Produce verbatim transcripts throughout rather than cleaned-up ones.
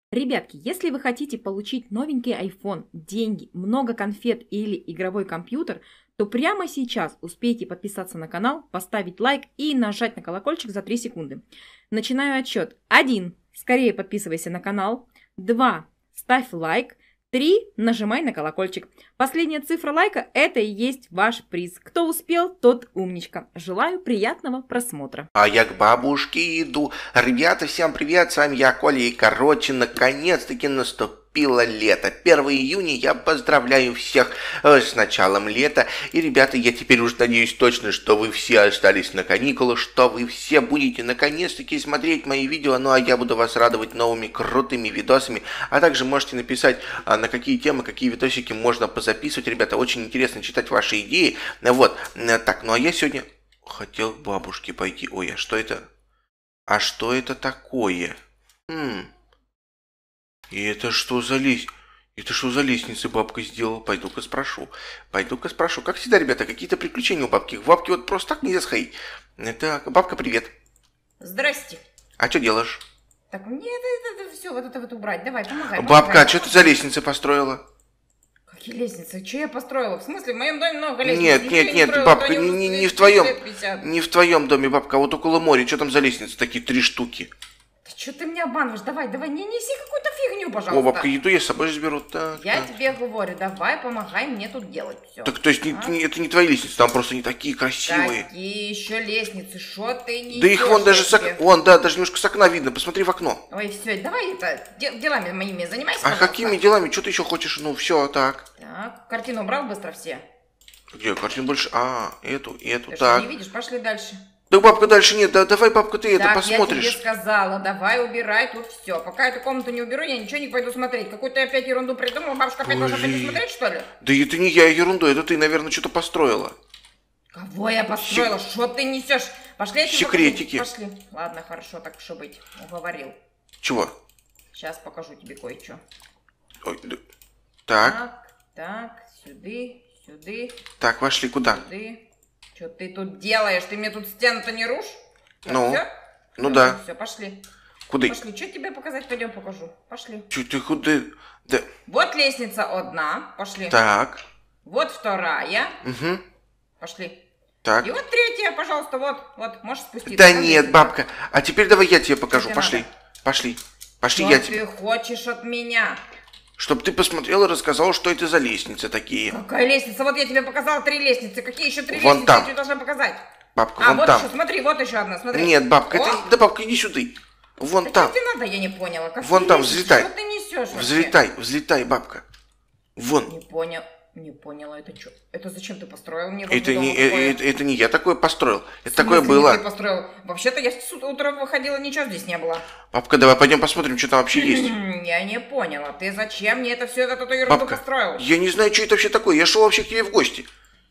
Ребятки, если вы хотите получить новенький iPhone, деньги, много конфет или игровой компьютер, то прямо сейчас успейте подписаться на канал, поставить лайк и нажать на колокольчик за три секунды. Начинаю отсчет. один. Скорее подписывайся на канал. два. Ставь лайк. три. Нажимай на колокольчик. Последняя цифра лайка – это и есть ваш приз. Кто успел, тот умничка. Желаю приятного просмотра. А я к бабушке иду. Ребята, всем привет, с вами я, Коля. И, короче, наконец-таки наступило лето. первого июня я поздравляю всех э, с началом лета. И, ребята, я теперь уже надеюсь точно, что вы все остались на каникулах, что вы все будете наконец-таки смотреть мои видео. Ну, а я буду вас радовать новыми крутыми видосами. А также можете написать, а, на какие темы, какие видосики можно позаписывать. Ребята, очень интересно читать ваши идеи. Вот, так, ну а я сегодня хотел к бабушке пойти. Ой, а что это? А что это такое? Хм. И это что за лес... Это что за лестница бабка сделала? Пойду-ка спрошу. Пойду-ка спрошу. Как всегда, ребята, какие-то приключения у бабки. В бабке вот просто так нельзя сходить. Так, бабка, привет. Здрасте. А что делаешь? Так, мне это, это, это все вот это вот убрать. Давай, помогай. Бабка, помогай. а что ты за лестницы построила? Какие лестницы? Что я построила? В смысле, в моем доме много лестниц. Нет, Никто нет, не нет, строил, бабка, никто не, не не, не в лет твоем, пятьдесят. не в твоем доме, бабка, а вот около моря. Что там за лестницы такие, три штуки? Да что ты меня обманываешь? Давай, давай, не неси какую-то фигню, пожалуйста. О, бабка, еду я с собой заберу. Так, Я так. тебе говорю, давай, помогай мне тут делать все. Так, то есть, не, не- это не твои лестницы, там просто не такие красивые. Какие еще лестницы? Что ты не Да их вон даже с тебе... окна, вон, да, даже немножко с окна видно, посмотри в окно. Ой, все, давай это, де- делами моими занимайся, А пожалуйста. какими делами, что ты еще хочешь? Ну, все, так. Так, картину убрал быстро все. Где, картин больше? А, эту, эту, Ты что, так. не видишь? Пошли дальше. Да, бабка, дальше нет, да, давай, бабка, ты это Так, посмотришь. я тебе сказала, давай убирай тут все. Пока эту комнату не уберу, я ничего не пойду смотреть. Какую-то ты опять ерунду придумала, бабушка опять должна пойти Блин. смотреть, что ли? Да это не я ерунду, это ты, наверное, что-то построила. Кого я построила? Что ты несешь? Пошли, я тебе Секретики. покажу. Пошли. Ладно, хорошо, так что быть. Уговорил. Чего? Сейчас покажу тебе кое-что. Ой, да. Так, Так, так, сюды, сюды, так, вошли куда? сюды. Что ты тут делаешь? Ты мне тут стену-то не рушь? Так, Ну, всё? ну да. Все, пошли. Куда? Пошли. Что тебе показать? Пойдем покажу. Пошли. Чё ты куда? Да, Вот лестница одна. Пошли. так, Вот вторая. угу, Пошли. так. И вот третья, пожалуйста, вот, вот, можешь спуститься. Да Там нет, лестница. бабка, а теперь давай я тебе покажу, тебе пошли, надо? пошли, пошли, Что я ты тебе. хочешь от меня? Чтоб ты посмотрел и рассказал, что это за лестницы такие. Какая лестница? Вот я тебе показала три лестницы. Какие еще три Вон лестницы там. я тебе должна показать? Бабка, А, вон вот там. еще, смотри, вот еще одна, смотри. Нет, бабка, О! это... Да, бабка, иди сюда. Вон Да там. что тебе надо, я не поняла. Какие Вон там, лестницы? взлетай. Что ты несешь вообще? Взлетай, взлетай, бабка. Вон. Не понял. Не поняла, это что? Это зачем ты построил мне? Это возле не, дома э, такое? это, это не я такое построил. Это В такое смысле, не было. ты построил? Вообще-то я с утра выходила, ничего здесь не было. Бабка, давай пойдем посмотрим, что там вообще есть. Я не поняла. Ты зачем мне это все, эту ерунду Бабка, построил? я не знаю, что это вообще такое. Я шел вообще к тебе в гости.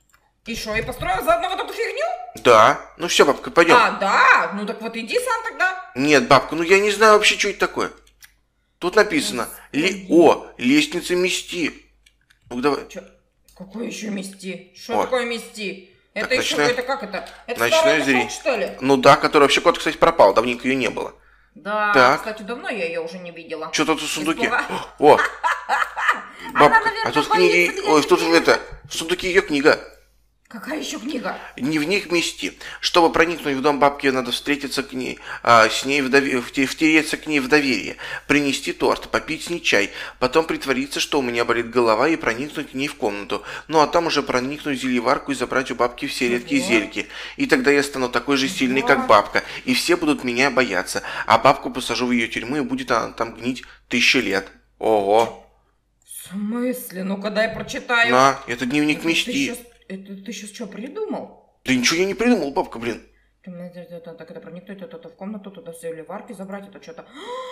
И что, и построил заодно вот эту фигню? Да. Ну все, бабка, пойдем. А, да? Ну так вот иди сам тогда. Нет, бабка, ну я не знаю вообще, что это такое. Тут написано. Ле... О, лестница мести. Ну давай. Чё? Какое еще мести? Что О. такое мести? Это Так, еще ночное- это как это? Это ночное старая зрение. куколка, что ли? Ну да, который вообще кот, кстати, пропал. Давненько ее не было. Да, Так. кстати, давно я ее уже не видела. Что тут в сундуке? Испуга- О, бабка, наверное, а тут боится книги... меня Ой, тут видеть. это... В сундуке ее книга. Какая еще книга? Дневник мести. Чтобы проникнуть в дом бабки, надо встретиться к ней, а, с ней в дове- вте- втереться к ней в доверие, принести торт, попить с ней чай, потом притвориться, что у меня болит голова, и проникнуть к ней в комнату. Ну а там уже проникнуть в зельеварку и забрать у бабки все редкие Ого. зельки. И тогда я стану такой же сильный, как бабка, и все будут меня бояться. А бабку посажу в ее тюрьму, и будет она там гнить тысячу лет. Ого. В смысле? Ну-ка дай прочитаю. На, это дневник Это мести. Ты щас, это ты сейчас что, придумал? Да ничего я не придумал, бабка, блин. Так это проникнуть это, это в комнату, туда все ливарки забрать, это что-то...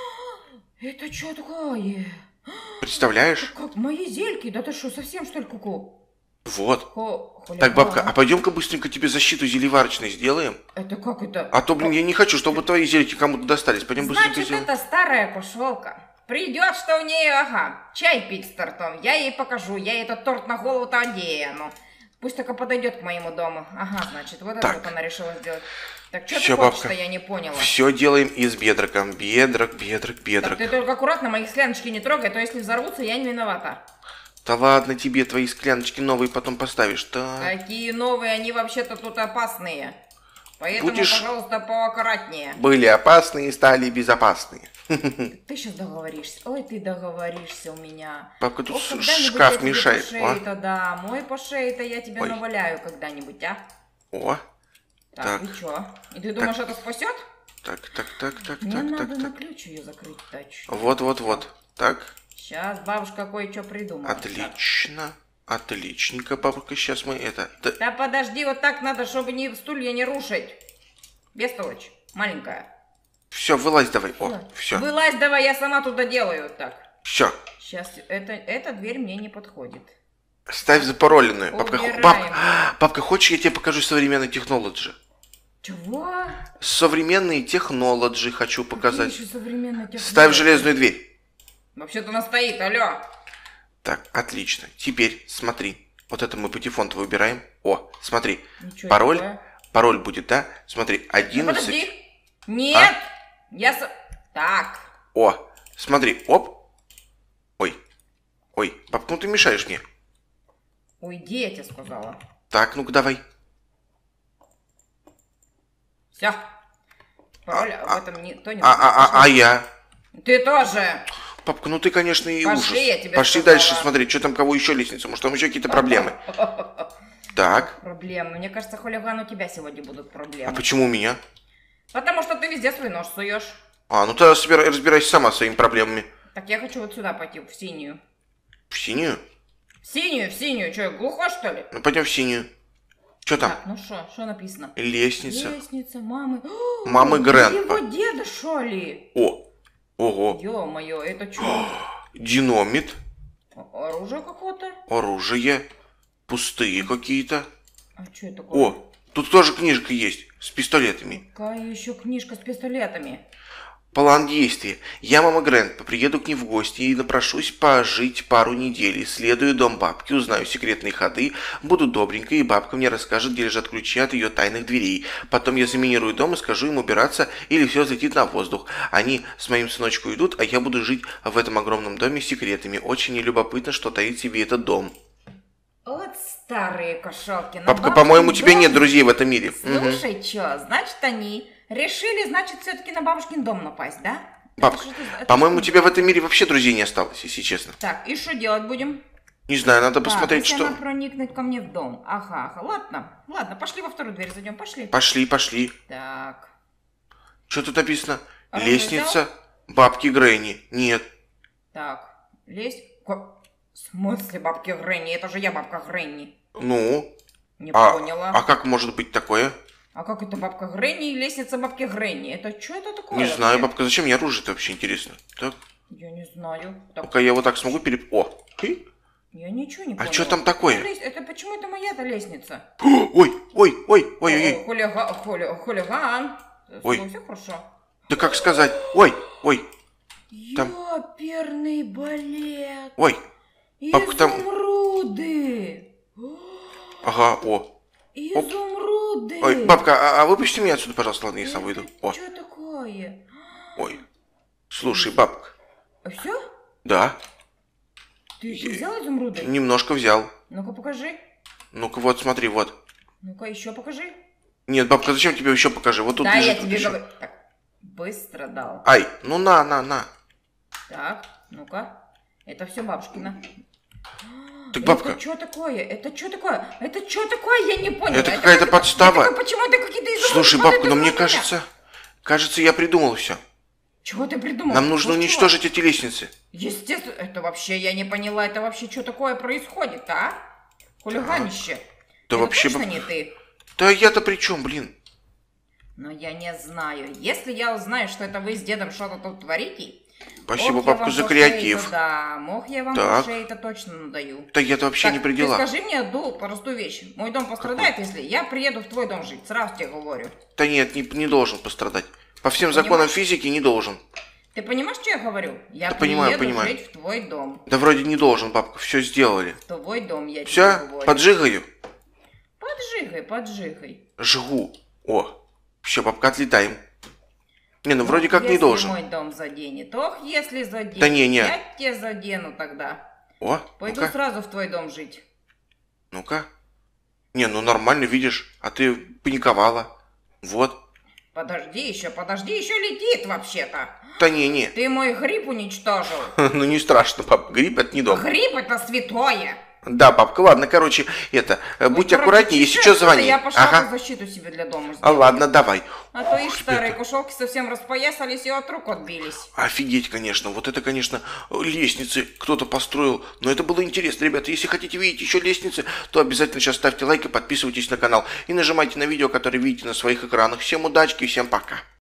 Это что такое? Представляешь? Как мои зельки? Да ты что, совсем что ли куку? Вот. Хо- Так, бабка, хули- а пойдем-ка быстренько тебе защиту зельеварочной сделаем. Это как это? А то, блин, я не хочу, чтобы твои зельки кому-то достались. Пойдем быстренько Значит, сделаем. это старая кошелка. Придет, что в ней, ага, чай пить с тортом. Я ей покажу, я ей этот торт на голову-то одену. Пусть только подойдет к моему дому. Ага, значит, вот это Так. вот она решила сделать. Так, что ты Всё, хочешь-то, бабка. я не поняла. Все делаем из бедрок. Бедрок, бедрок, Так, бедрок. ты только аккуратно мои скляночки не трогай, а то если взорвутся, я не виновата. Да ладно тебе, твои скляночки новые потом поставишь. Да. Такие новые, они вообще-то тут опасные. Поэтому, Будешь- пожалуйста, поаккуратнее. Были опасные, стали безопасные. Ты сейчас договоришься. Ой, ты договоришься у меня. Папка, тут Ох, с- когда-нибудь я шкаф тебе мешает. по О, шее-то, да, мой по шее-то я тебя Ой. наваляю когда-нибудь, а? о. Так, Так. и чё? И ты думаешь, это спасет? Так, так, так, так, Мне так, надо так, на так. ключ ее закрыть тач. Вот, вот, вот. Так, Сейчас бабушка кое-что придумала. отлично. Отличненько, бабушка. Сейчас мы это... Да, Да подожди, вот так надо, чтобы не стулья не рушить. Бестолочь, маленькая. все, вылазь давай. О, все, Вылазь давай, я сама туда делаю. Так, все. сейчас, это, эта дверь мне не подходит. Ставь запароленную. Бабка, хо- Убираем. бабка, бабка, хочешь, я тебе покажу современный технологи? Чего? Современные технологи хочу показать. Какие еще современные технологии? Ставь железную дверь. Вообще-то она стоит, алло. Так, отлично. Теперь смотри. Вот это мы патефон выбираем. О, смотри. Ничего Пароль. такое. Пароль будет, да? Смотри, Да одиннадцать. подожди. Нет. Я с... Так. О, смотри, оп. Ой. Ой, бабка, ну ты мешаешь мне. Уйди, я тебе сказала. Так, ну-ка давай. Все. Пароль А, об этом никто не А, а, а, а я? Ты тоже. Папка, ну ты, конечно, и Пошли, ужас. я тебе Пошли сказала. дальше смотреть, что там, кого еще лестница. Может, там еще какие-то проблемы. Так. Проблемы. Мне кажется, хулиган, у тебя сегодня будут А проблемы. почему у меня? Потому что ты везде свой нож суешь. А, ну тогда собирай- разбирайся сама с своими проблемами. Так я хочу вот сюда пойти, в синюю. В синюю? В синюю, в синюю. Че, глухо, что ли? Ну пойдем в синюю. Что там? Так, ну что, что написано? Лестница. Лестница мамы. Мамы О, Грэнпа. Его деда, что ли? О, ого. Ё-моё, это что? Динамит. Оружие какое-то? Оружие. Пустые какие-то. А что это такое? О, тут тоже книжка есть с пистолетами. Какая еще книжка с пистолетами? План действия. Я, мама Грэнпа, приеду к ней в гости и напрошусь пожить пару недель. Исследую дом бабки, узнаю секретные ходы, буду добренькой, и бабка мне расскажет, где лежат ключи от ее тайных дверей. Потом я заминирую дом и скажу им убираться, или все взлетит на воздух. Они с моим сыночком идут, а я буду жить в этом огромном доме с секретами. Очень любопытно, что таит в себе этот дом. Вот старые кошелки. Бабка, по-моему, у тебя нет друзей в этом мире. Мгм. Слушай, что, значит, они решили, значит, все-таки на бабушкин дом напасть, да? Бабка, Это что- это по-моему, у что? тебя в этом мире вообще друзей не осталось, если честно. Так, и что делать будем? Не знаю, надо Так, посмотреть, если что... она проникнет ко мне в дом. Ага, ага, ладно. Ладно, пошли во вторую дверь зайдем, пошли. Пошли, пошли. Так. Что тут написано? А Лестница бабки Грэнни. Нет. Так, лезь. Ко- В смысле бабки Гренни? Это же я бабка Гренни. Ну, Не а, поняла. а как может быть такое? А как это бабка Гренни и лестница бабки Гренни? Это что это такое? Не знаю, вообще? бабка, зачем мне оружие-то вообще интересно? Так, Я не знаю. Так, пока я вот так смогу переп... О! Хи. я ничего не А поняла. чё там такое? Это, лес- это почему это моя-то лестница? Ой, ой, ой, ой, ой, О, ой. Хулига- хули- хулиган. Ой. Все хорошо. Да как сказать? Ой, ой, Там- Ёперный балет. ой. Бабка, там- Изумруды. Ага, о. Изумруды. Ой, бабка, а, а выпусти меня отсюда, пожалуйста, ладно, я сам выйду. О, Что такое? ой. Слушай, бабка. Все? Да, Ты, ты взял изумруды? немножко взял. Ну-ка покажи. Ну-ка, вот, смотри, вот. Ну-ка еще покажи. Нет, бабка, зачем тебе еще покажи? Вот тут да, я лежит вот тебе еще. говорю. Так, быстро дал. Ай, ну на, на, на. Так, ну-ка. Это все бабушкина. Так, бабка, Это что такое? Это что такое? Это что такое? Я не поняла. Это какая-то как- подстава. это почему ты какие-то изумруды слушай, бабка, но падают мне на меня? кажется, кажется, я придумал все. Чего ты придумал? Нам нужно Ну, уничтожить эти лестницы. чего? Естественно, это вообще, я не поняла, это вообще что такое происходит, а? Хулиганище. Да Это вообще, точно баб- не ты? Да я-то при чем, блин? Но я не знаю. Если я узнаю, что это вы с дедом что-то тут творите... Спасибо, ох, я бабка, вам за по креатив. шее-то, да, мох я вам Так. по шее-то точно надаю. Да я-то вообще Так, не при ты делах. скажи мне одну простую вещь. Мой дом пострадает, если я приеду в твой дом жить. Сразу тебе говорю. Да нет, не, не должен пострадать. По всем Понимаешь? законам физики не должен. Ты понимаешь, что я говорю? Я Да понимаю, приеду понимаю. жить в твой дом. Да вроде не должен, бабка, все сделали. В твой дом я Все, тебе говорю. поджигаю. Поджигай, поджигай. Жгу. О, все, бабка, отлетаем. Не, ну вроде Ох, как не если должен. мой дом заденет. Ох, если заденет. Да не, не. Я тебя задену тогда. О, Пойду ну-ка, сразу в твой дом жить. ну-ка. Не, ну нормально, видишь, а ты паниковала. Вот. Подожди еще, подожди, еще летит вообще-то. Да не, не. Ты мой гриб уничтожил. Ну не страшно, пап, гриб это не дом. Гриб это святое. Да, бабка, ладно, короче, это, э, будь Короче, аккуратнее, если чешется, что, звони. Я пошла Ага. по защиту себе для дома сделать. А ладно, давай. А то и Ух, старые ребята. кушалки совсем распоясались и от рук отбились. Офигеть, конечно. Вот это, конечно, лестницы кто-то построил. Но это было интересно, ребята. Если хотите видеть еще лестницы, то обязательно сейчас ставьте лайк и подписывайтесь на канал. И нажимайте на видео, которое видите на своих экранах. Всем удачки и всем пока.